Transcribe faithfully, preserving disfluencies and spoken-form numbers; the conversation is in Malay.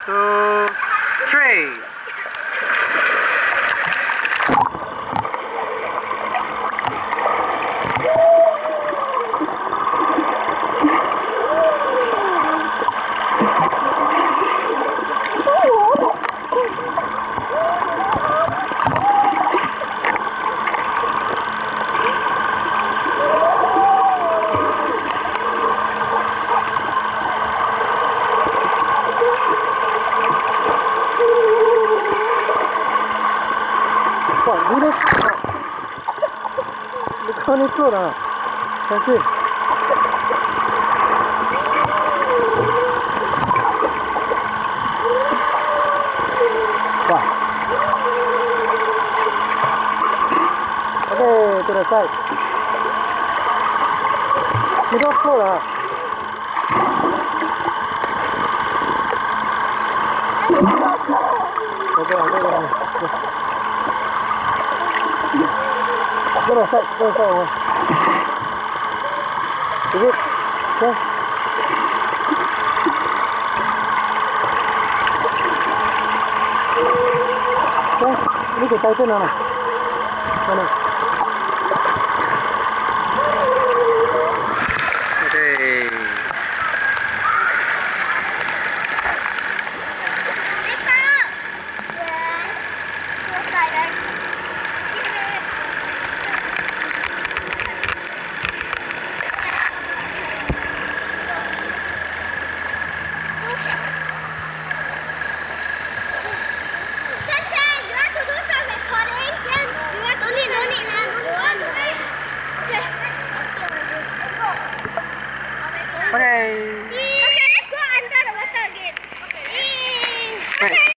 two, three. Wah, gini. Bukan itu lah. Cantik. Wah. Okey, terus side. Ini slow lah. Okey, okey. Terus side, terus side. Ikut. Okey. Okey, ini kita itu mana? Mana? Okay. Okay. Okay, let's go under the water again. Okay. Wait.